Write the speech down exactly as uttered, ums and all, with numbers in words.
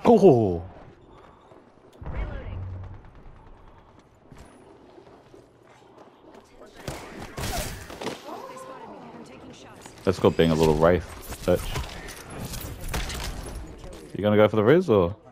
Oh. Let's go being a little Wraith. Bitch. You gonna go for the Riz or?